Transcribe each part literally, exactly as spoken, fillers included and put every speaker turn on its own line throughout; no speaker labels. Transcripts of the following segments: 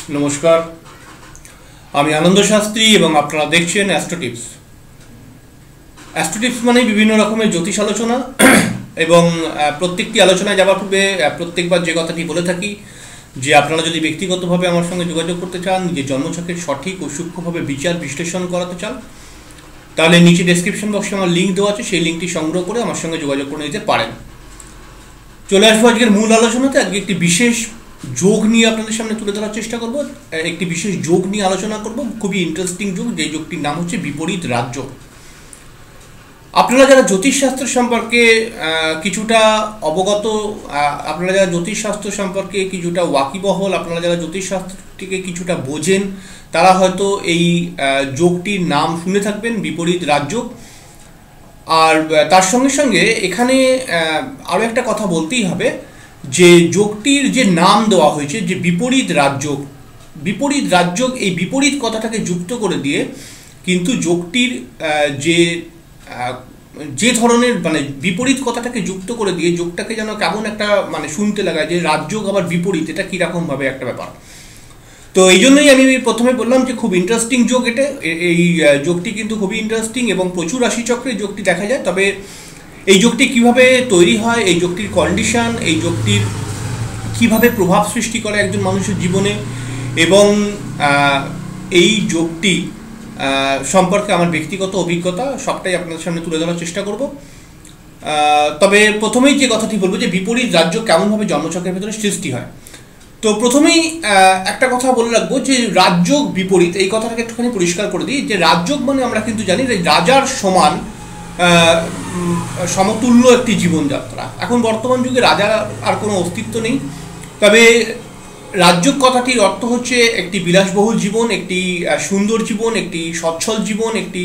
নমস্কার, আমি আনন্দ শাস্ত্রী এবং আপনারা দেখছেন অ্যাস্ট্রো টিপস। অ্যাস্ট্রো টিপস মানে বিভিন্ন রকমের জ্যোতিষ আলোচনা এবং প্রত্যেকটি আলোচনায় যাওয়ার পূর্বে প্রত্যেকবার যে কথাটি বলে থাকি যে আপনারা যদি ব্যক্তিগতভাবে আমার সঙ্গে যোগাযোগ করতে চান, নিজের জন্মছকের সঠিক ও সূক্ষ্মভাবে বিচার বিশ্লেষণ করাতে চান, তাহলে নিচে ডেসক্রিপশন বক্সে আমার লিঙ্ক দেওয়া আছে, সেই লিঙ্কটি সংগ্রহ করে আমার সঙ্গে যোগাযোগ করে নিতে পারেন। চলে আসবো আজকের মূল আলোচনাতে। আজকে একটি বিশেষ যোগ নিয়ে আপনাদের সামনে তুলে ধরার চেষ্টা করব। একটি বিশেষ যোগ নিয়ে আলোচনা করব, খুবই ইন্টারেস্টিং যোগ, যে যোগটির নাম হচ্ছে বিপরীত রাজযোগ। আপনারা যারা জ্যোতিষশাস্ত্র সম্পর্কে কিছুটা অবগত, আপনারা যারা জ্যোতিষশাস্ত্র সম্পর্কে কিছুটা ওয়াকিবহল, আপনারা যারা জ্যোতিষশাস্ত্রটিকে কিছুটা বোঝেন, তারা হয়তো এই যোগটির নাম শুনে থাকবেন, বিপরীত রাজযোগ। আর তার সঙ্গে সঙ্গে এখানে আরও একটা কথা বলতেই হবে যে যোগটির যে নাম দেওয়া হয়েছে, যে বিপরীত রাজযোগ, বিপরীত রাজযোগ, এই বিপরীত কথাটাকে যুক্ত করে দিয়ে কিন্তু যোগটির যে যে ধরনের মানে বিপরীত কথাটাকে যুক্ত করে দিয়ে যোগটাকে যেন কেমন একটা মানে শুনতে লাগায় যে রাজযোগ আবার বিপরীত, এটা কীরকমভাবে একটা ব্যাপার। তো এই জন্যই আমি প্রথমে বললাম যে খুব ইন্টারেস্টিং যোগ এটা। এই যোগটি কিন্তু খুবই ইন্টারেস্টিং এবং প্রচুর রাশিচক্রে যোগটি দেখা যায়। তবে এই যোগটি কিভাবে তৈরি হয়, এই যোগটির কন্ডিশন, এই যোগটির কিভাবে প্রভাব সৃষ্টি করে একজন মানুষের জীবনে, এবং এই যোগটি সম্পর্কে আমার ব্যক্তিগত অভিজ্ঞতা সবটাই আপনাদের সামনে তুলে ধরার চেষ্টা করব। তবে প্রথমেই যে কথাটি বলবো যে বিপরীত রাজযোগ কেমনভাবে জন্মছকের ভেতরে সৃষ্টি হয়। তো প্রথমেই একটা কথা বলে রাখবো যে রাজযোগ বিপরীত, এই কথাটাকে একটুখানি পরিষ্কার করে দিই যে রাজযোগ মানে আমরা কিন্তু জানি যে রাজার সমান সমতুল্য একটি জীবনযাত্রা। এখন বর্তমান যুগে রাজার আর কোনো অস্তিত্ব নেই, তবে রাজযোগ কথাটির অর্থ হচ্ছে একটি বিলাসবহুল জীবন, একটি সুন্দর জীবন, একটি সচ্ছল জীবন, একটি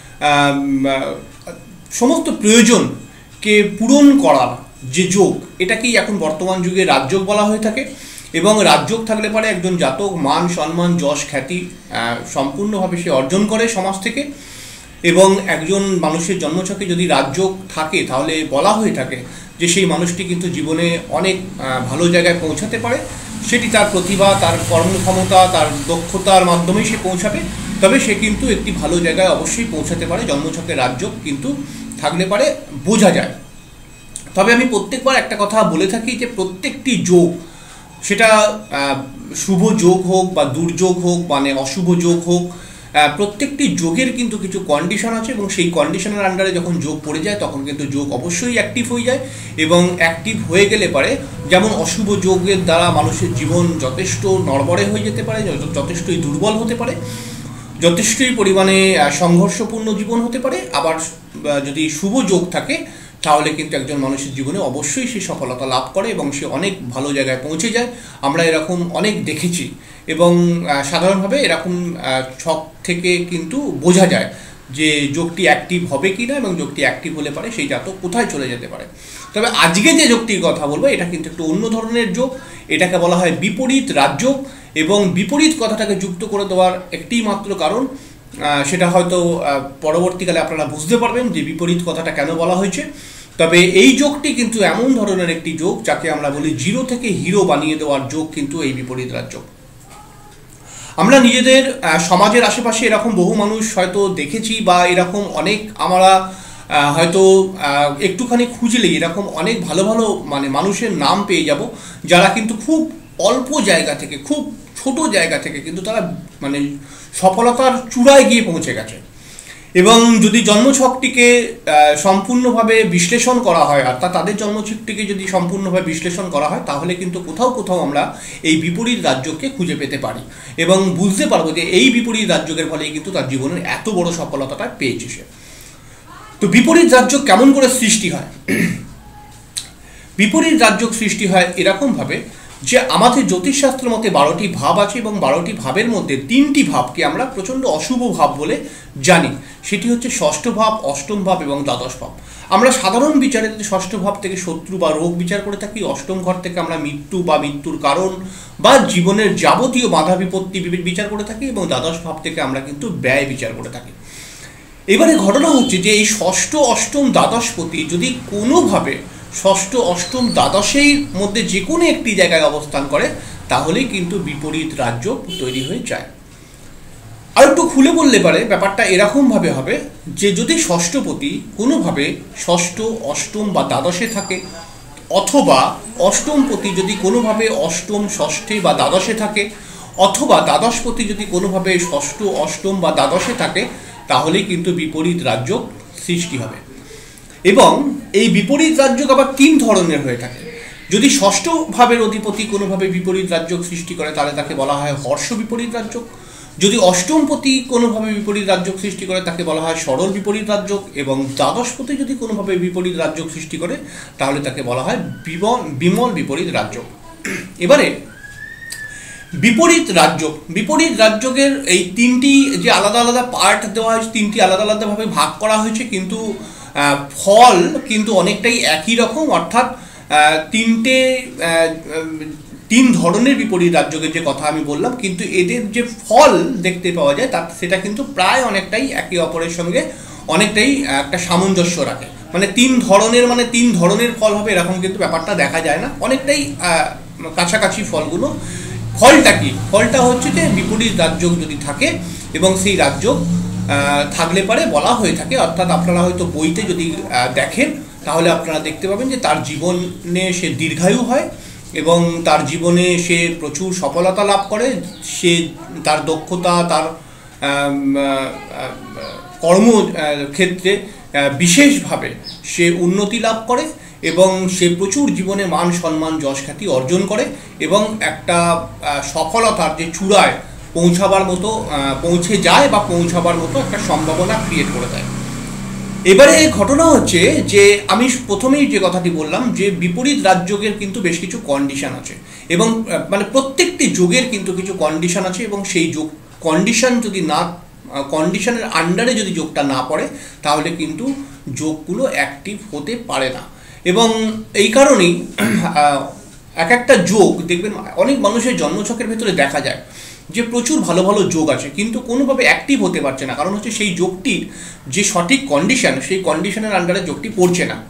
সমস্ত প্রয়োজনকে পূরণ করার যে যোগ, এটাকেই এখন বর্তমান যুগে রাজযোগ বলা হয়ে থাকে। এবং রাজযোগ থাকলে পরে একজন জাতক মান সম্মান যশ খ্যাতি সম্পূর্ণভাবে সে অর্জন করে সমাজ থেকে। এবং একজন মানুষের জন্মছকে যদি রাজযোগ থাকে তাহলে বলা হয়ে থাকে যে সেই মানুষটি কিন্তু জীবনে অনেক ভালো জায়গায় পৌঁছাতে পারে। সেটি তার প্রতিভা, তার কর্মক্ষমতা, তার দক্ষতার মাধ্যমেই সে পৌঁছাবে, তবে সে কিন্তু একটি ভালো জায়গায় অবশ্যই পৌঁছাতে পারে। জন্মছকে রাজযোগ কিন্তু থাকলে পারে বোঝা যায়। তবে আমি প্রত্যেকবার একটা কথা বলে থাকি যে প্রত্যেকটি যোগ, সেটা শুভ যোগ হোক বা দুর্যোগ হোক মানে অশুভ যোগ হোক, প্রত্যেকটি যোগের কিন্তু কিছু কন্ডিশন আছে এবং সেই কন্ডিশনের আন্ডারে যখন যোগ পড়ে যায় তখন কিন্তু যোগ অবশ্যই অ্যাক্টিভ হয়ে যায়। এবং অ্যাক্টিভ হয়ে গেলে পারে যেমন অশুভ যোগের দ্বারা মানুষের জীবন যথেষ্ট নড়বড়ে হয়ে যেতে পারে, যথেষ্টই দুর্বল হতে পারে, যথেষ্টই পরিমাণে সংঘর্ষপূর্ণ জীবন হতে পারে। আবার যদি শুভ যোগ থাকে তাহলে কিন্তু একজন মানুষের জীবনে অবশ্যই সে সফলতা লাভ করে এবং সে অনেক ভালো জায়গায় পৌঁছে যায়। আমরা এরকম অনেক দেখেছি এবং সাধারণভাবে এরকম ছক থেকে কিন্তু বোঝা যায় যে যোগটি অ্যাক্টিভ হবে কি না এবং যোগটি অ্যাক্টিভ হলে পারে সেই জাতক কোথায় চলে যেতে পারে। তবে আজকে যে যোগটির কথা বলবো এটা কিন্তু একটু অন্য ধরনের যোগ, এটাকে বলা হয় বিপরীত রাজযোগ। এবং বিপরীত কথাটাকে যুক্ত করে দেওয়ার একটি মাত্র কারণ, সেটা হয়তো পরবর্তীকালে আপনারা বুঝতে পারবেন যে বিপরীত কথাটা কেন বলা হয়েছে। তবে এই যোগটি কিন্তু এমন ধরনের একটি যোগ যাকে আমরা বলি জিরো থেকে হিরো বানিয়ে দেওয়ার যোগ কিন্তু এই বিপরীত রাজযোগ। আমরা নিজেদের সমাজের আশেপাশে এরকম বহু মানুষ হয়তো দেখেছি বা এরকম অনেক আমরা হয়তো একটুখানি খুঁজলেই এরকম অনেক ভালো ভালো মানে মানুষের নাম পেয়ে যাব যারা কিন্তু খুব অল্প জায়গা থেকে, খুব ছোট জায়গা থেকে কিন্তু তারা মানে সফলতার চূড়ায় গিয়ে পৌঁছে গেছে। এবং যদি জন্মছকটিকে সম্পূর্ণভাবে বিশ্লেষণ করা হয়, অর্থাৎ তাদের জন্মছকটিকে যদি সম্পূর্ণভাবে বিশ্লেষণ করা হয় তাহলে কিন্তু কোথাও কোথাও আমরা এই বিপরীত রাজযোগকে খুঁজে পেতে পারি এবং বুঝতে পারবো যে এই বিপরীত রাজযোগের ফলেই কিন্তু তার জীবনের এত বড় সফলতাটা পেয়েছে সে। তো বিপরীত রাজযোগ কেমন করে সৃষ্টি হয়? বিপরীত রাজযোগ সৃষ্টি হয় এরকমভাবে যে আমাদের জ্যোতিষশাস্ত্র মতে বারোটি ভাব আছে এবং বারোটি ভাবের মধ্যে তিনটি ভাবকে আমরা প্রচণ্ড অশুভ ভাব বলে জানি। সেটি হচ্ছে ষষ্ঠ ভাব, অষ্টম ভাব এবং দ্বাদশ ভাব। আমরা সাধারণ বিচারে ষষ্ঠ ভাব থেকে শত্রু বা রোগ বিচার করে থাকি, অষ্টম ঘর থেকে আমরা মৃত্যু বা মৃত্যুর কারণ বা জীবনের যাবতীয় বাধা বিপত্তি বিচার করে থাকি এবং দ্বাদশ ভাব থেকে আমরা কিন্তু ব্যয় বিচার করে থাকি। এবারে ঘটনা হচ্ছে যে এই ষষ্ঠ অষ্টম দ্বাদশপতি যদি কোনোভাবে ষষ্ঠ অষ্টম দ্বাদশের মধ্যে যে কোনো একটি জায়গায় অবস্থান করে তাহলেই কিন্তু বিপরীত রাজযোগ তৈরি হয়ে যায়। আর একটু খুলে বললে পারে ব্যাপারটা এরকমভাবে হবে যে যদি ষষ্ঠপতি কোনোভাবে ষষ্ঠ, অষ্টম বা দ্বাদশে থাকে, অথবা অষ্টমপতি যদি কোনোভাবে অষ্টম, ষষ্ঠে বা দ্বাদশে থাকে, অথবা দ্বাদশপতি যদি কোনোভাবে ষষ্ঠ, অষ্টম বা দ্বাদশে থাকে, তাহলেই কিন্তু বিপরীত রাজযোগ সৃষ্টি হবে। এবং এই বিপরীত রাজযোগ আবার তিন ধরনের হয়ে থাকে। যদি ষষ্ঠ ভাবের অধিপতি কোনোভাবে বিপরীত রাজযোগ সৃষ্টি করে তাহলে তাকে বলা হয় হর্ষ বিপরীত রাজযোগ। যদি অষ্টমপতি কোনোভাবে বিপরীত রাজযোগ সৃষ্টি করে তাকে বলা হয় সরল বিপরীত রাজযোগ। এবং দ্বাদশপতি যদি কোনোভাবে বিপরীত রাজযোগ সৃষ্টি করে তাহলে তাকে বলা হয় বিমল বিমল বিপরীত রাজযোগ। এবারে বিপরীত রাজযোগ, বিপরীত রাজযোগের এই তিনটি যে আলাদা আলাদা পার্ট দেওয়া হয়েছে, তিনটি আলাদা আলাদাভাবে ভাগ করা হয়েছে, কিন্তু ফল কিন্তু অনেকটাই একই রকম। অর্থাৎ তিনটে তিন ধরনের বিপরীত রাজযোগের যে কথা আমি বললাম, কিন্তু এদের যে ফল দেখতে পাওয়া যায় তা সেটা কিন্তু প্রায় অনেকটাই একে অপরের সঙ্গে অনেকটাই একটা সামঞ্জস্য রাখে। মানে তিন ধরনের মানে তিন ধরনের ফল হবে এরকম কিন্তু ব্যাপারটা দেখা যায় না, অনেকটাই কাছাকাছি ফলগুলো। ফলটা কি? ফলটা হচ্ছে যে বিপরীত রাজযোগ যদি থাকে এবং সেই রাজযোগ থাকলে পারে বলা হয়ে থাকে, অর্থাৎ আপনারা হয়তো বইতে যদি দেখেন তাহলে আপনারা দেখতে পাবেন যে তার জীবনে সে দীর্ঘায়ু হয় এবং তার জীবনে সে প্রচুর সফলতা লাভ করে, সে তার দক্ষতা, তার কর্মক্ষেত্রে বিশেষভাবে সে উন্নতি লাভ করে এবং সে প্রচুর জীবনে মান সম্মান যশ খ্যাতি অর্জন করে এবং একটা সফলতার যে চূড়ায় পৌঁছাবার মতো পৌঁছে যায় বা পৌঁছাবার মতো একটা সম্ভাবনা ক্রিয়েট করে দেয়। এবারে ঘটনা হচ্ছে যে আমি প্রথমেই যে কথাটি বললাম যে বিপরীত রাজযোগের কিন্তু বেশ কিছু কন্ডিশন আছে এবং মানে প্রত্যেকটি যোগের কিন্তু কিছু কন্ডিশন আছে এবং সেই যোগ কন্ডিশন যদি না কন্ডিশনের আন্ডারে যদি যোগটা না পড়ে তাহলে কিন্তু যোগগুলো অ্যাক্টিভ হতে পারে না। এবং এই কারণেই এক একটা যোগ দেখবেন অনেক মানুষের জন্মছকের ভেতরে দেখা যায় যে প্রচুর ভালো ভালো যোগ আছে কিন্তু কোনোভাবে অ্যাক্টিভ হতে পারছে না, কারণ হচ্ছে সেই যোগটির যে সঠিক কন্ডিশন সেই কন্ডিশনের আন্ডারে যোগটি পড়ছে না,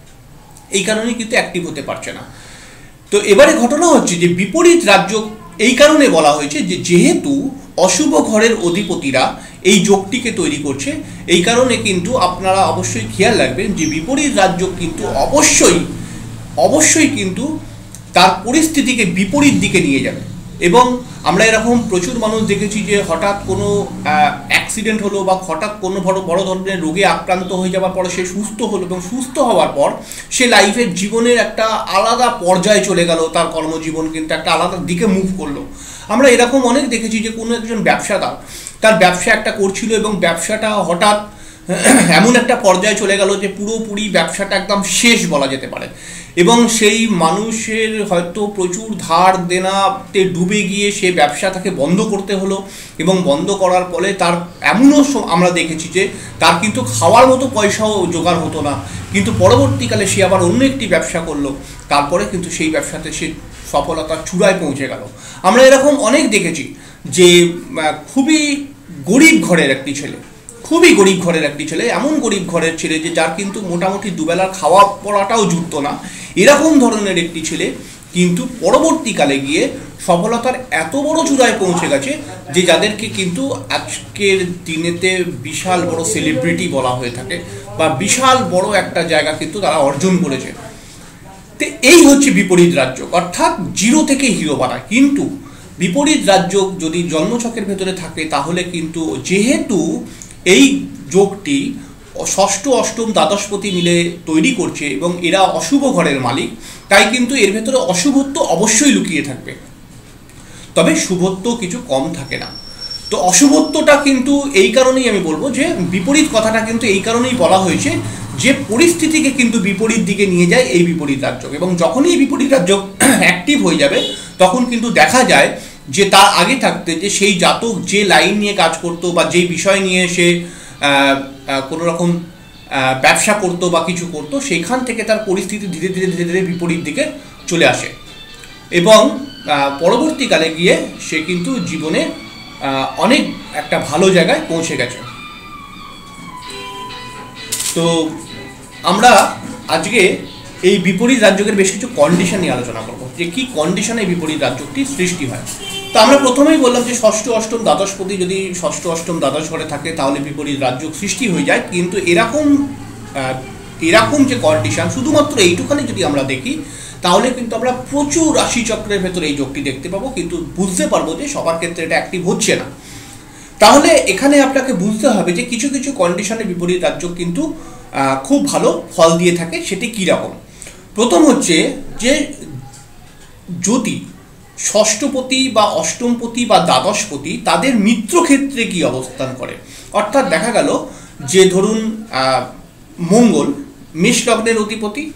এই কারণেই কিন্তু অ্যাক্টিভ হতে পারছে না। তো এবারে ঘটনা হচ্ছে যে বিপরীত রাজযোগ এই কারণে বলা হয়েছে যে যেহেতু অশুভ ঘরের অধিপতিরা এই যোগটিকে তৈরি করছে, এই কারণে কিন্তু আপনারা অবশ্যই খেয়াল রাখবেন যে বিপরীত রাজযোগ কিন্তু অবশ্যই অবশ্যই কিন্তু তার পরিস্থিতিকে বিপরীত দিকে নিয়ে যাবে। এবং আমরা এরকম প্রচুর মানুষ দেখেছি যে হঠাৎ কোনো অ্যাক্সিডেন্ট হলো বা হঠাৎ কোনো বড় বড় ধরনের রোগে আক্রান্ত হয়ে যাওয়ার পর সে সুস্থ হলো এবং সুস্থ হওয়ার পর সে লাইফের জীবনের একটা আলাদা পর্যায়ে চলে গেল, তার কর্মজীবন কিন্তু একটা আলাদা দিকে মুভ করলো। আমরা এরকম অনেক দেখেছি যে কোনো একজন ব্যবসাদার তার ব্যবসা একটা করছিল এবং ব্যবসাটা হঠাৎ এমন একটা পর্যায়ে চলে গেল যে পুরোপুরি ব্যবসাটা একদম শেষ বলা যেতে পারে এবং সেই মানুষের হয়তো প্রচুর ধার দেনাতে ডুবে গিয়ে সে ব্যবসা তাকে বন্ধ করতে হলো এবং বন্ধ করার ফলে তার এমনও আমরা দেখেছি যে তার কিন্তু খাওয়ার মতো পয়সাও জোগাড় হতো না, কিন্তু পরবর্তীকালে সে আবার অন্য একটি ব্যবসা করলো, তারপরে কিন্তু সেই ব্যবসাতে সে সফলতার চূড়ায় পৌঁছে গেল। আমরা এরকম অনেক দেখেছি যে খুবই গরিব ঘরের একটি ছেলে খুবই গরিব ঘরের একটি ছেলে এমন গরিব ঘরের ছেলে যে যার কিন্তু মোটামুটি দুবেলার খাওয়া পড়াটাও জুটতো না, এরকম ধরনের একটি ছেলে কিন্তু পরবর্তীকালে গিয়ে সফলতার এত বড় চূড়ায় পৌঁছে গেছে যে যাদেরকে কিন্তু আজকের দিনেতে বিশাল বড় সেলিব্রিটি বলা হয়ে থাকে বা বিশাল বড় একটা জায়গা কিন্তু তারা অর্জন করেছে। তো এই হচ্ছে বিপরীত রাজযোগ, অর্থাৎ জিরো থেকে হিরো বানায়। কিন্তু বিপরীত রাজযোগ যদি জন্মছকের ভেতরে থাকে তাহলে কিন্তু যেহেতু এই যোগটি ষষ্ঠ, অষ্টম, দ্বাদশপতি মিলে তৈরি করছে এবং এরা অশুভ ঘরের মালিক, তাই কিন্তু এর ভেতরে অশুভত্ব অবশ্যই লুকিয়ে থাকবে, তবে শুভত্ব কিছু কম থাকে না। তো অশুভত্বটা কিন্তু এই কারণেই আমি বলবো যে বিপরীত কথাটা কিন্তু এই কারণেই বলা হয়েছে যে পরিস্থিতিকে কিন্তু বিপরীত দিকে নিয়ে যায় এই বিপরীত রাজযোগ, এবং যখনই এই বিপরীত রাজযোগ অ্যাক্টিভ হয়ে যাবে তখন কিন্তু দেখা যায় যে তার আগে থাকতে যে সেই জাতক যে লাইন নিয়ে কাজ করতো বা যেই বিষয় নিয়ে সে কোনো রকম ব্যবসা করতো বা কিছু করতো সেখান থেকে তার পরিস্থিতি ধীরে ধীরে ধীরে ধীরে বিপরীত দিকে চলে আসে এবং পরবর্তীকালে গিয়ে সে কিন্তু জীবনে অনেক একটা ভালো জায়গায় পৌঁছে গেছে। তো আমরা আজকে এই বিপরীত রাজযোগের বেশ কিছু কন্ডিশন নিয়ে আলোচনা করবো, যে কি কন্ডিশনে এই বিপরীত রাজযোগটি সৃষ্টি হয়। তো আমরা প্রথমেই বললাম যে ষষ্ঠ অষ্টম দ্বাদশপতি যদি ষষ্ঠ অষ্টম দ্বাদশ ঘরে থাকে তাহলে বিপরীত রাজযোগ সৃষ্টি হয়ে যায়। কিন্তু এরকম এরকম যে কন্ডিশন শুধুমাত্র এইটুখানি যদি আমরা দেখি তাহলে কিন্তু আমরা প্রচুর রাশিচক্রের ভেতরে এই যোগটি দেখতে পাবো, কিন্তু বুঝতে পারবো যে সবার ক্ষেত্রে এটা অ্যাক্টিভ হচ্ছে না। তাহলে এখানে আপনাকে বুঝতে হবে যে কিছু কিছু কন্ডিশনে বিপরীত রাজযোগ কিন্তু খুব ভালো ফল দিয়ে থাকে। সেটি কীরকম? প্রথম হচ্ছে যে যদি ষষ্ঠপতি বা অষ্টমপতি বা দ্বাদশপতি তাদের মিত্রক্ষেত্রে কি অবস্থান করে, অর্থাৎ দেখা গেল যে ধরুন মঙ্গল মেষ লগ্নের অধিপতি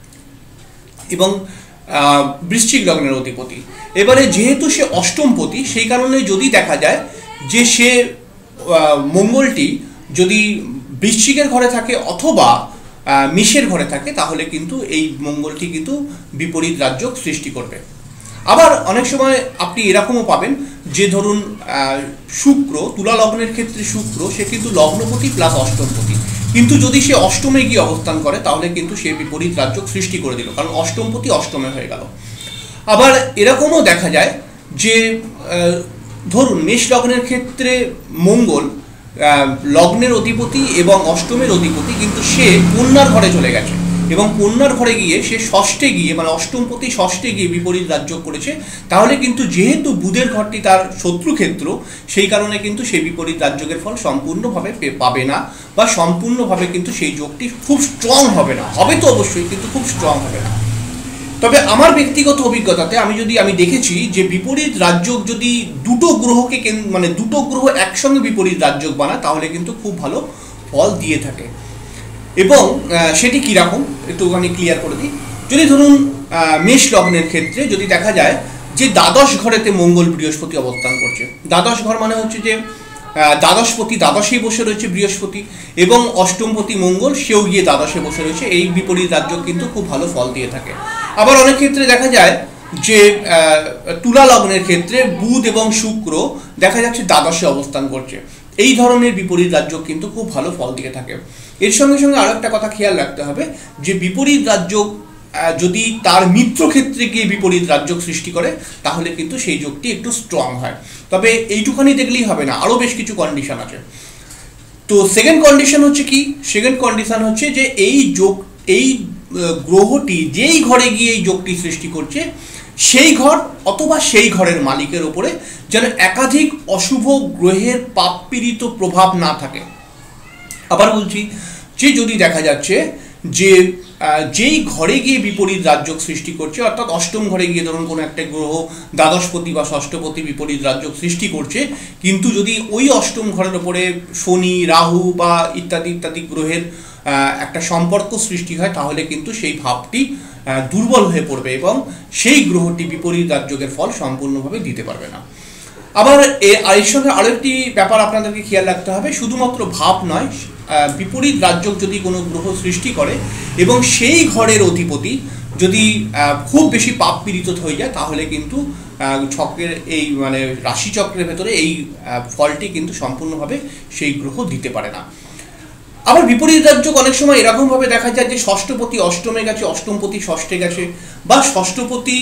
এবং বৃশ্চিক লগ্নের অধিপতি, এবারে যেহেতু সে অষ্টমপতি সেই কারণে যদি দেখা যায় যে সে মঙ্গলটি যদি বৃশ্চিকের ঘরে থাকে অথবা মেষের ঘরে থাকে তাহলে কিন্তু এই মঙ্গলটি কিন্তু বিপরীত রাজযোগ সৃষ্টি করবে। আবার অনেক সময় আপনি এরকমও পাবেন যে ধরুন শুক্র তুলা লগ্নের ক্ষেত্রে শুক্র সে কিন্তু লগ্নপতি প্লাস অষ্টমপতি, কিন্তু যদি সে অষ্টমে গিয়ে অবস্থান করে তাহলে কিন্তু সে বিপরীত রাজযোগ সৃষ্টি করে দিল, কারণ অষ্টমপতি অষ্টমে হয়ে গেল। আবার এরকমও দেখা যায় যে ধরুন মেষ লগ্নের ক্ষেত্রে মঙ্গল লগ্নের অধিপতি এবং অষ্টমের অধিপতি, কিন্তু সে কন্যার ঘরে চলে গেছে এবং কন্যার ঘরে গিয়ে সে ষষ্ঠে গিয়ে মানে অষ্টমপতি ষষ্ঠে গিয়ে বিপরীত রাজযোগ করেছে, তাহলে কিন্তু যেহেতু বুধের ঘরটি তার শত্রুক্ষেত্র সেই কারণে কিন্তু সেই বিপরীত রাজযোগের ফল সম্পূর্ণভাবে পাবে না বা সম্পূর্ণভাবে কিন্তু সেই যোগটি খুব স্ট্রং হবে না, হবে তো অবশ্যই কিন্তু খুব স্ট্রং হবে না। তবে আমার ব্যক্তিগত অভিজ্ঞতাতে আমি যদি আমি দেখেছি যে বিপরীত রাজযোগ যদি দুটো গ্রহকে মানে দুটো গ্রহ একসঙ্গে বিপরীত রাজযোগ বানায় তাহলে কিন্তু খুব ভালো ফল দিয়ে থাকে। এবং সেটি কীরকম একটুখানি ক্লিয়ার করে দিই। যদি ধরুন মেষ লগ্নের ক্ষেত্রে যদি দেখা যায় যে দ্বাদশ ঘরেতে মঙ্গল বৃহস্পতি অবস্থান করছে, দ্বাদশ ঘর মানে হচ্ছে যে দ্বাদশপতি দ্বাদশেই বসে রয়েছে বৃহস্পতি এবং অষ্টমপতি মঙ্গল সেও গিয়ে দ্বাদশে বসে রয়েছে, এই বিপরীত রাজযোগ কিন্তু খুব ভালো ফল দিয়ে থাকে। আবার অনেক ক্ষেত্রে দেখা যায় যে তুলা লগ্নের ক্ষেত্রে বুধ এবং শুক্র দেখা যাচ্ছে দ্বাদশে অবস্থান করছে, এই ধরনের বিপরীত রাজযোগ কিন্তু খুব ভালো ফল দিয়ে থাকে। এর সঙ্গে সঙ্গে আরও একটা কথা খেয়াল রাখতে হবে যে বিপরীত রাজযোগ যদি তার মিত্রক্ষেত্রে গিয়ে বিপরীত রাজযোগ সৃষ্টি করে তাহলে কিন্তু সেই যোগটি একটু স্ট্রং হয়। তবে এইটুখানি দেখলেই হবে না, আরও বেশ কিছু কন্ডিশন আছে। তো সেকেন্ড কন্ডিশন হচ্ছে কি? সেকেন্ড কন্ডিশন হচ্ছে যে এই যোগ এই গ্রহটি যেই ঘরে গিয়ে এই যোগটি সৃষ্টি করছে সেই ঘর অথবা সেই ঘরের মালিকের ওপরে যেন একাধিক অশুভ গ্রহের পাপপীড়িত প্রভাব না থাকে। আবার বলছি যে যদি দেখা যাচ্ছে যে যেই ঘরে গিয়ে বিপরীত রাজযোগ সৃষ্টি করছে, অর্থাৎ অষ্টম ঘরে গিয়ে ধরুন কোনো একটা গ্রহ দ্বাদশপতি বা ষষ্ঠপতি বিপরীত রাজযোগ সৃষ্টি করছে, কিন্তু যদি ওই অষ্টম ঘরের ওপরে শনি রাহু বা ইত্যাদি ইত্যাদি গ্রহের একটা সম্পর্ক সৃষ্টি হয় তাহলে কিন্তু সেই ভাবটি দুর্বল হয়ে পড়বে এবং সেই গ্রহটি বিপরীত রাজযোগের ফল সম্পূর্ণভাবে দিতে পারবে না। আবার এর সঙ্গে আরও একটি ব্যাপার আপনাদেরকে খেয়াল রাখতে হবে, শুধুমাত্র ভাব নয়, বিপরীত রাজযোগ যদি কোনো গ্রহ সৃষ্টি করে এবং সেই ঘরের অধিপতি যদি খুব বেশি পাপ পীড়িত হয়ে যায় তাহলে কিন্তু চক্রের এই মানে রাশিচক্রের ভেতরে এই ফলটি কিন্তু সম্পূর্ণভাবে সেই গ্রহ দিতে পারে না। আবার বিপরীত রাজযোগ অনেক সময় এরকমভাবে দেখা যায় যে ষষ্ঠপতি অষ্টমে গেছে, অষ্টমপতি ষষ্ঠে গেছে, বা ষষ্ঠপতি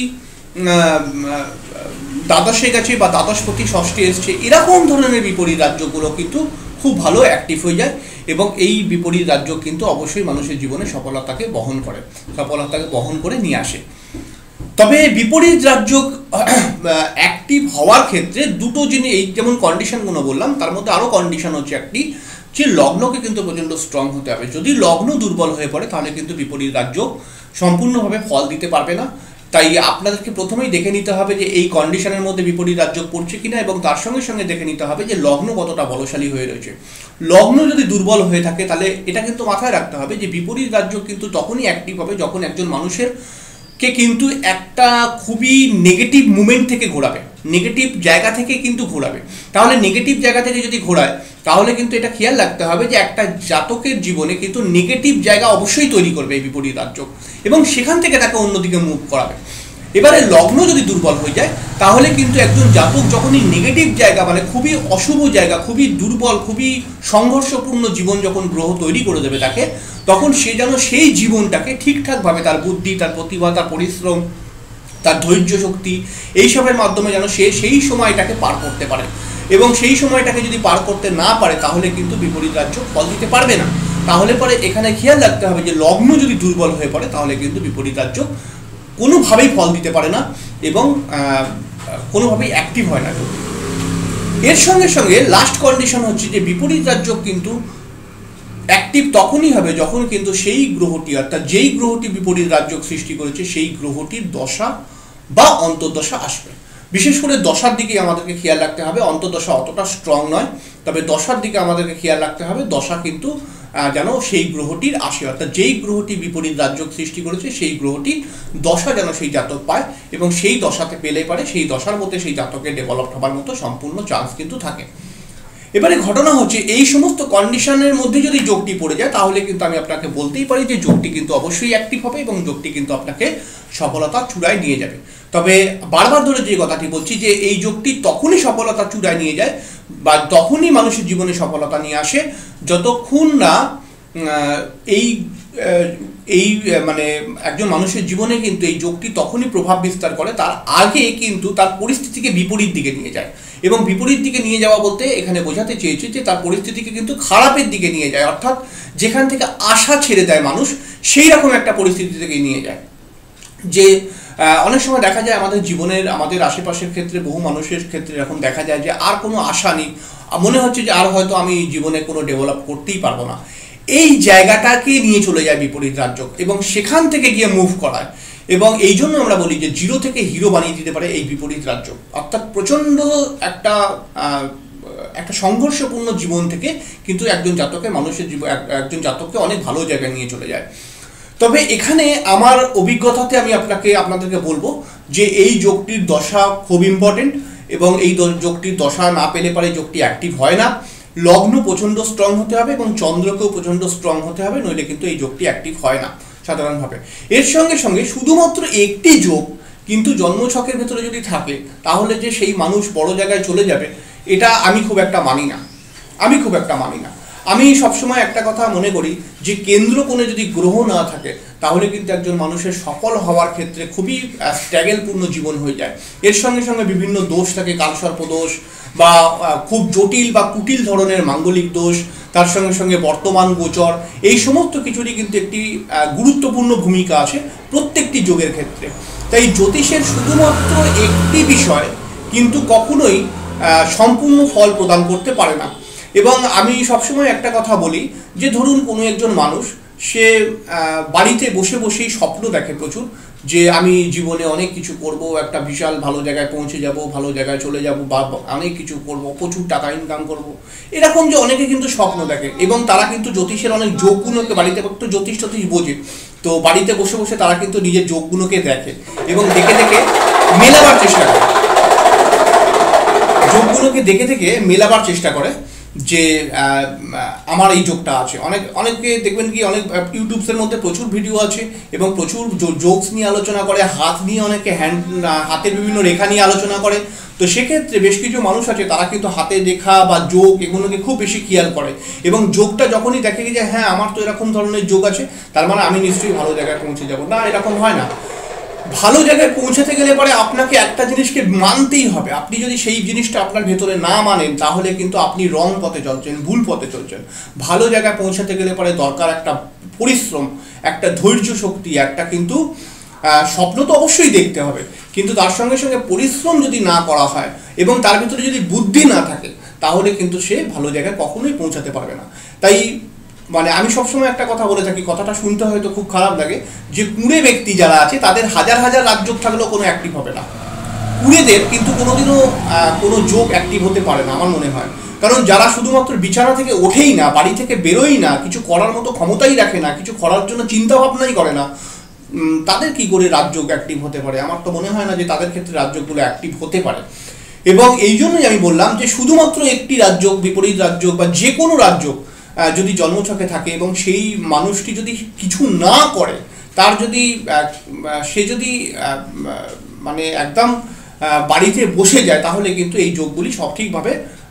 দ্বাদশে গেছে বা দ্বাদশপতি ষষ্ঠে এসছে, এরকম ধরনের বিপরীত রাজযোগগুলো কিন্তু খুব ভালো অ্যাক্টিভ হয়ে যায় এবং এই বিপরীত রাজযোগ কিন্তু অবশ্যই মানুষের জীবনে সফলতাকে বহন করে সফলতাকে বহন করে নিয়ে আসে। তবে বিপরীত রাজযোগ অ্যাক্টিভ হওয়ার ক্ষেত্রে দুটো জিনিস, এই যেমন কন্ডিশনগুলো বললাম তার মধ্যে আরও কন্ডিশন হচ্ছে একটি যে লগ্নকে কিন্তু প্রচণ্ড স্ট্রং হতে হবে। যদি লগ্ন দুর্বল হয়ে পড়ে তাহলে কিন্তু বিপরীত রাজযোগ সম্পূর্ণভাবে ফল দিতে পারবে না। তাই আপনাদেরকে প্রথমেই দেখে নিতে হবে যে এই কন্ডিশনের মধ্যে বিপরীত রাজযোগ পড়ছে কিনা এবং তার সঙ্গে সঙ্গে দেখে নিতে হবে যে লগ্ন কতটা বলশালী হয়ে রয়েছে। লগ্ন যদি দুর্বল হয়ে থাকে তাহলে এটা কিন্তু মাথায় রাখতে হবে যে বিপরীত রাজযোগ কিন্তু তখনই অ্যাক্টিভ হবে যখন একজন মানুষের কে কিন্তু একটা খুবই নেগেটিভ মুভমেন্ট থেকে ঘোরাবে, নেগেটিভ জায়গা থেকে কিন্তু ঘোরাবে। তাহলে নেগেটিভ জায়গা থেকে যদি ঘোরায় তাহলে কিন্তু এটা খেয়াল রাখতে হবে যে একটা জাতকের জীবনে কিন্তু নেগেটিভ জায়গা অবশ্যই তৈরি করবে এই বিপরীত রাজযোগ এবং সেখান থেকে তাকে অন্যদিকে মুভ করাবে। এবারে লগ্ন যদি দুর্বল হয়ে যায় তাহলে কিন্তু একজন জাতক যখনই নেগেটিভ জায়গা মানে খুবই অশুভ জায়গা, খুবই দুর্বল, খুবই সংঘর্ষপূর্ণ জীবন যখন গ্রহ তৈরি করে দেবে তাকে, তখন সে যেন সেই জীবনটাকে ঠিকঠাকভাবে তার বুদ্ধি, তার প্রতিভা, তার পরিশ্রম, তার ধৈর্য শক্তি এইসবের মাধ্যমে যেন সে সেই সময়টাকে পার করতে পারে। এবং সেই সময়টাকে যদি পার করতে না পারে তাহলে কিন্তু বিপরীত রাজ্য ফল দিতে পারবে না। তাহলে পরে এখানে খেয়াল রাখতে হবে যে লগ্ন যদি দুর্বল হয়ে পড়ে তাহলে কিন্তু বিপরীত রাজ্য কোনোভাবেই ফল দিতে পারে না এবং কোনোভাবেই অ্যাক্টিভ হয় না। এর সঙ্গে সঙ্গে লাস্ট কন্ডিশন হচ্ছে যে বিপরীত রাজ্য কিন্তু অ্যাক্টিভ তখনই হবে যখন কিন্তু সেই গ্রহটি, অর্থাৎ যেই গ্রহটি বিপরীত রাজ্য সৃষ্টি করেছে সেই গ্রহটির দশা বা অন্তর্দশা আসবে। বিশেষ করে দশার দিকে আমাদেরকে খেয়াল রাখতে হবে। অন্তর্দশা অতটা স্ট্রং নয়, তবে দশার দিকে আমাদেরকে খেয়াল রাখতে হবে দশা কিন্তু যেন সেই গ্রহটির আসে, অর্থাৎ যেই গ্রহটি বিপরীত রাজ্য সৃষ্টি করেছে সেই গ্রহটির দশা যেন সেই জাতক পায় এবং সেই দশাতে পেলে পারে সেই দশার মধ্যে সেই জাতকের ডেভেলপ হবার মতো সম্পূর্ণ চান্স কিন্তু থাকে। এবারে ঘটনা হচ্ছে এই সমস্ত কন্ডিশনের মধ্যে যদি যোগটি পড়ে যায় তাহলে কিন্তু আমি আপনাকে বলতেই পারি যে যোগটি কিন্তু অবশ্যই অ্যাক্টিভ হবে এবং যোগটি কিন্তু আপনাকে সফলতার চূড়ায় নিয়ে যাবে। তবে বারবার ধরে যে কথাটি বলছি যে এই যোগটি তখনই সফলতার চূড়ায় নিয়ে যায় বা তখনই মানুষের জীবনে সফলতা নিয়ে আসে যতক্ষণ না এই এই মানে একজন মানুষের জীবনে কিন্তু এই যোগটি তখনই প্রভাব বিস্তার করে তার আগে কিন্তু তার পরিস্থিতিকে বিপরীত দিকে নিয়ে যায়। এবং বিপরীত দিকে নিয়ে যাওয়া বলতে এখানে বোঝাতে চেয়েছি যে তার পরিস্থিতিকে কিন্তু খারাপের দিকে নিয়ে যায়, অর্থাৎ যেখান থেকে আশা ছেড়ে দেয় মানুষ সেই রকম একটা পরিস্থিতি থেকে নিয়ে যায়। যে অনেক সময় দেখা যায় আমাদের জীবনের আমাদের আশেপাশের ক্ষেত্রে বহু মানুষের ক্ষেত্রে এরকম দেখা যায় যে আর কোনো আশা নেই, মনে হচ্ছে যে আর হয়তো আমি জীবনে কোনো ডেভেলপ করতেই পারবো না। এই জায়গাটাকে নিয়ে চলে যায় বিপরীত রাজ্য এবং সেখান থেকে গিয়ে মুভ করায় এবং এই জন্য আমরা বলি যে জিরো থেকে হিরো বানিয়ে দিতে পারে এই বিপরীত রাজ্য। অর্থাৎ প্রচণ্ড একটা একটা সংঘর্ষপূর্ণ জীবন থেকে কিন্তু একজন জাতকের মানুষের জীবন একজন জাতককে অনেক ভালো জায়গায় নিয়ে চলে যায়। তবে এখানে আমার অভিজ্ঞতাতে আমি আপনাকে আপনাদেরকে বলবো যে এই যোগটির দশা খুব ইম্পর্টেন্ট এবং এই যোগটির দশা না পেলে পারে যোগটি অ্যাক্টিভ হয় না। লগ্ন প্রচণ্ড স্ট্রং হতে হবে এবং চন্দ্রকেও প্রচণ্ড স্ট্রং হতে হবে, নইলে কিন্তু এই যোগটি অ্যাক্টিভ হয় না সাধারণভাবে। এর সঙ্গে সঙ্গে শুধুমাত্র একটি যোগ কিন্তু জন্মছকের ভেতরে যদি থাকে তাহলে যে সেই মানুষ বড় জায়গায় চলে যাবে এটা আমি খুব একটা মানি না আমি খুব একটা মানি না আমি সবসময় একটা কথা মনে করি যে কেন্দ্র কোণে যদি গ্রহ না থাকে তাহলে কিন্তু একজন মানুষের সফল হওয়ার ক্ষেত্রে খুবই স্ট্রাগলপূর্ণ জীবন হয়ে যায়। এর সঙ্গে সঙ্গে বিভিন্ন দোষ থাকে, কালসর্প দোষ বা খুব জটিল বা কুটিল ধরনের মাঙ্গলিক দোষ, তার সঙ্গে সঙ্গে বর্তমান গোচর, এই সমস্ত কিছুরই কিন্তু একটি গুরুত্বপূর্ণ ভূমিকা আছে প্রত্যেকটি যোগের ক্ষেত্রে। তাই জ্যোতিষের শুধুমাত্র একটি বিষয় কিন্তু কখনোই সম্পূর্ণ ফল প্রদান করতে পারে না। এবং আমি সবসময় একটা কথা বলি যে ধরুন কোনো একজন মানুষ সে বাড়িতে বসে বসেই স্বপ্ন দেখে প্রচুর যে আমি জীবনে অনেক কিছু করব, একটা বিশাল ভালো জায়গায় পৌঁছে যাব, ভালো জায়গায় চলে যাব বা অনেক কিছু করব, প্রচুর টাকা ইনকাম করব, এরকম যে অনেকে কিন্তু স্বপ্ন দেখে এবং তারা কিন্তু জ্যোতিষের অনেক যোগগুলোকে বাড়িতে একটু জ্যোতিষ টতিষ বোঝে, তো বাড়িতে বসে বসে তারা কিন্তু নিজের যোগগুলোকে দেখে এবং দেখে দেখে মেলাবার চেষ্টা করে যোগগুলোকে দেখে দেখে মেলাবার চেষ্টা করে যে আমার এই যোগটা আছে। অনেক অনেকে দেখবেন কি অনেক ইউটিউবসের মধ্যে প্রচুর ভিডিও আছে এবং প্রচুর যোগস নিয়ে আলোচনা করে, হাত নিয়ে অনেকে হ্যান্ড হাতের বিভিন্ন রেখা নিয়ে আলোচনা করে। তো সেক্ষেত্রে বেশ কিছু মানুষ আছে তারা কিন্তু হাতের রেখা বা যোগ এগুলোকে খুব বেশি খেয়াল করে এবং যোগটা যখনই দেখে যে হ্যাঁ আমার তো এরকম ধরনের যোগ আছে তার মানে আমি নিশ্চয়ই ভালো জায়গায় পৌঁছে যাব, না এরকম হয় না। ভালো জায়গায় পৌঁছাতে গেলে পরে আপনাকে একটা জিনিসকে মানতেই হবে। আপনি যদি সেই জিনিসটা আপনার ভেতরে না মানেন তাহলে কিন্তু আপনি রং পথে চলছেন, ভুল পথে চলছেন। ভালো জায়গায় পৌঁছাতে গেলে পরে দরকার একটা পরিশ্রম, একটা ধৈর্য শক্তি, একটা কিন্তু স্বপ্ন তো অবশ্যই দেখতে হবে, কিন্তু তার সঙ্গে সঙ্গে পরিশ্রম যদি না করা হয় এবং তার ভিতরে যদি বুদ্ধি না থাকে তাহলে কিন্তু সে ভালো জায়গায় কখনোই পৌঁছাতে পারবে না। তাই মানে আমি সবসময় একটা কথা বলে থাকি, কথাটা শুনতে হয়তো খুব খারাপ লাগে, যে কুঁড়ে ব্যক্তি যারা আছে তাদের হাজার হাজার রাজযোগ থাকলেও কোনো অ্যাক্টিভ হবে না। কুঁড়েদের কিন্তু কোনোদিনও কোনো যোগ অ্যাক্টিভ হতে পারে না আমার মনে হয়, কারণ যারা শুধুমাত্র বিছানা থেকে ওঠেই না, বাড়ি থেকে বেরোই না, কিছু করার মতো ক্ষমতাই রাখে না, কিছু করার জন্য চিন্তা ভাবনাই করে না, তাদের কি করে রাজযোগ অ্যাক্টিভ হতে পারে? আমার তো মনে হয় না যে তাদের ক্ষেত্রে রাজযোগগুলো অ্যাক্টিভ হতে পারে। এবং এই জন্যই আমি বললাম যে শুধুমাত্র একটি রাজযোগ, বিপরীত রাজযোগ বা যে কোনো রাজযোগ যদি জন্মছকে থাকে এবং সেই মানুষটি যদি কিছু না করে, তার যদি সে যদি মানে একদম বাড়িতে বসে যায়, তাহলে কিন্তু এই যোগগুলি সঠিকভাবে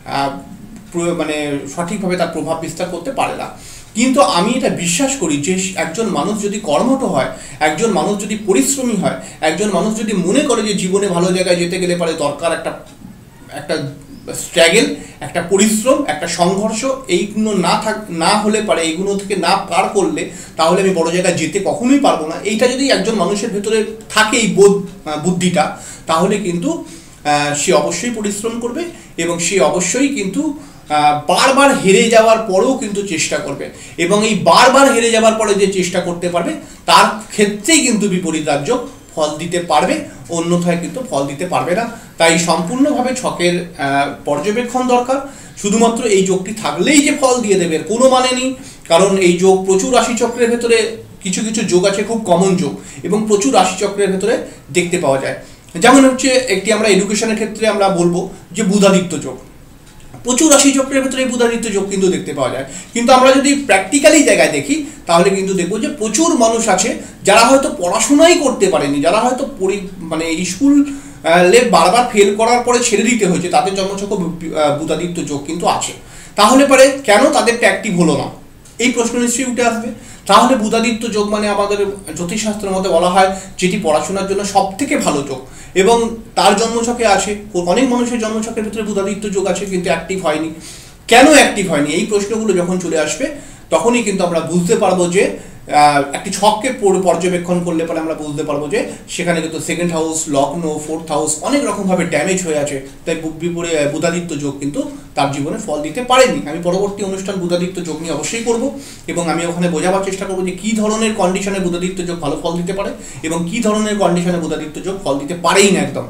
মানে সঠিকভাবে তার প্রভাব বিস্তার করতে পারে না। কিন্তু আমি এটা বিশ্বাস করি যে একজন মানুষ যদি কর্মঠ হয়, একজন মানুষ যদি পরিশ্রমী হয়, একজন মানুষ যদি মনে করে যে জীবনে ভালো জায়গায় যেতে গেলে পারে দরকার একটা একটা স্ট্রাগল, একটা পরিশ্রম, একটা সংঘর্ষ, এইগুলো না থাক না হলে পারে, এইগুলো থেকে না পার করলে তাহলে আমি বড় জায়গায় যেতে কখনোই পারবো না, এইটা যদি একজন মানুষের ভেতরে থাকে এই বোধ বুদ্ধিটা, তাহলে কিন্তু সে অবশ্যই পরিশ্রম করবে এবং সে অবশ্যই কিন্তু বারবার হেরে যাওয়ার পরেও কিন্তু চেষ্টা করবে, এবং এই বারবার হেরে যাওয়ার পরে যে চেষ্টা করতে পারবে তার ক্ষেত্রেই কিন্তু বিপরীত রাজযোগ ফল দিতে পারবে, অন্যথায় কিন্তু ফল দিতে পারবে না। তাই সম্পূর্ণভাবে ছকের পর্যবেক্ষণ দরকার। শুধুমাত্র এই যোগটি থাকলেই যে ফল দিয়ে দেবে কোনো মানে নেই, কারণ এই যোগ প্রচুর রাশিচক্রের ভেতরে কিছু কিছু যোগ আছে খুব কমন যোগ, এবং প্রচুর রাশিচক্রের ভেতরে দেখতে পাওয়া যায়। যেমন হচ্ছে একটি আমরা এডুকেশনের ক্ষেত্রে আমরা বলবো যে বুধাদিত্য যোগ, প্রচুর রাশিচক্রের ভেতরে এই বুধাদিত্য যোগ কিন্তু দেখতে পাওয়া যায়। কিন্তু আমরা যদি প্র্যাকটিক্যালি জায়গায় দেখি তাহলে কিন্তু দেখবো যে প্রচুর মানুষ আছে যারা হয়তো পড়াশোনাই করতে পারেনি, যারা হয়তো পরি মানে স্কুল লে বারবার ফেল করার পরে ছেড়ে দিতে হয়েছে, তাদের জন্মছক বুধাদিত্য যোগ কিন্তু আছে। তাহলে পরে কেন তাদেরটা অ্যাক্টিভ হলো না, এই প্রশ্ন নিশ্চয়ই উঠে আসবে। তাহলে বুধাদিত্য যোগ মানে আমাদের জ্যোতিষশাস্ত্রের মধ্যে বলা হয় যেটি পড়াশোনার জন্য সব থেকে ভালো যোগ, এবং তার জন্মছকে আছে। অনেক মানুষের জন্মছকের ভিতরে বুধাদিত্য যোগ আছে কিন্তু অ্যাক্টিভ হয়নি। কেন অ্যাক্টিভ হয়নি, এই প্রশ্নগুলো যখন চলে আসবে তখনই কিন্তু আমরা বুঝতে পারবো যে একটি ছককে পর্যবেক্ষণ করলে পরে আমরা বুঝতে পারবো যে সেখানে কিন্তু সেকেন্ড হাউস, লগ্ন, ফোর্থ হাউস অনেক রকমভাবে ড্যামেজ হয়ে আছে, তাই বিপরীত বুধাদিত্য যোগ কিন্তু তার জীবনে ফল দিতে পারেনি। আমি পরবর্তী অনুষ্ঠান বুধাদিত্য যোগ নিয়ে অবশ্যই করব, এবং আমি ওখানে বোঝাবার চেষ্টা করবো যে কী ধরনের কন্ডিশনে বুধাদিত্য যোগ ভালো ফল দিতে পারে এবং কী ধরনের কন্ডিশনে বুধাদিত্য যোগ ফল দিতে পারেই না একদম।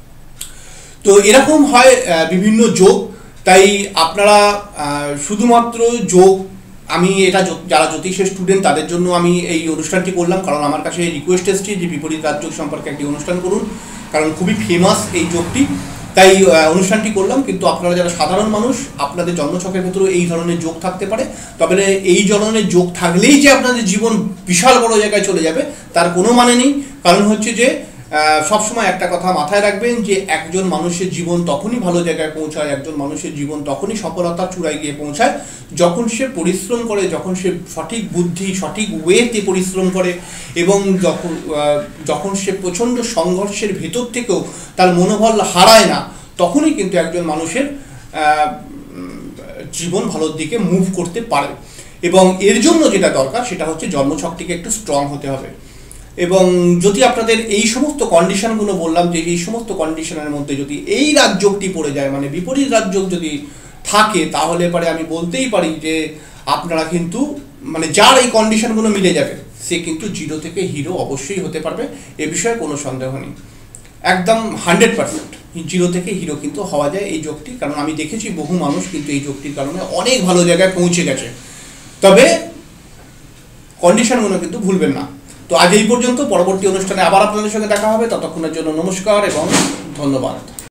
তো এরকম হয় বিভিন্ন যোগ। তাই আপনারা শুধুমাত্র যোগ, আমি এটা যারা জ্যোতিষের স্টুডেন্ট তাদের জন্য আমি এই অনুষ্ঠানটি করলাম, কারণ আমার কাছে রিকোয়েস্ট এসেছে যে বিপরীত রাজযোগ সম্পর্কে একটি অনুষ্ঠান করুন, কারণ খুবই ফেমাস এই যোগটি, তাই অনুষ্ঠানটি করলাম। কিন্তু আপনারা যারা সাধারণ মানুষ, আপনাদের জন্মছকের ভেতরেও এই ধরনের যোগ থাকতে পারে, তবে এই ধরনের যোগ থাকলেই যে আপনাদের জীবন বিশাল বড় জায়গায় চলে যাবে তার কোনো মানে নেই। কারণ হচ্ছে যে সবসময় একটা কথা মাথায় রাখবেন যে একজন মানুষের জীবন তখনই ভালো জায়গায় পৌঁছায়, একজন মানুষের জীবন তখনই সফলতার চূড়ায় গিয়ে পৌঁছায় যখন সে পরিশ্রম করে, যখন সে সঠিক বুদ্ধি, সঠিক ওয়েতে পরিশ্রম করে, এবং যখন যখন সে প্রচণ্ড সংঘর্ষের ভেতর থেকেও তার মনোবল হারায় না, তখনই কিন্তু একজন মানুষের জীবন ভালোর দিকে মুভ করতে পারে। এবং এর জন্য যেটা দরকার সেটা হচ্ছে জন্মছকটিকে একটু স্ট্রং হতে হবে। এবং যদি আপনাদের এই সমস্ত কন্ডিশনগুলো বললাম যে এই সমস্ত কন্ডিশনের মধ্যে যদি এই রাজযোগটি পড়ে যায়, মানে বিপরীত রাজযোগ যদি থাকে, তাহলে পরে আমি বলতেই পারি যে আপনারা কিন্তু মানে যার এই কন্ডিশনগুলো মিলে যাবে সে কিন্তু জিরো থেকে হিরো অবশ্যই হতে পারবে, এ বিষয়ে কোনো সন্দেহ নেই। একদম হান্ড্রেড পার্সেন্ট জিরো থেকে হিরো কিন্তু হওয়া যায় এই যোগটি, কারণ আমি দেখেছি বহু মানুষ কিন্তু এই যোগটির কারণে অনেক ভালো জায়গায় পৌঁছে গেছে। তবে কন্ডিশনগুলো কিন্তু ভুলবেন না। তো আজ এই পর্যন্ত, পরবর্তী অনুষ্ঠানে আবার আপনাদের সঙ্গে দেখা হবে, ততক্ষণের জন্য নমস্কার এবং ধন্যবাদ।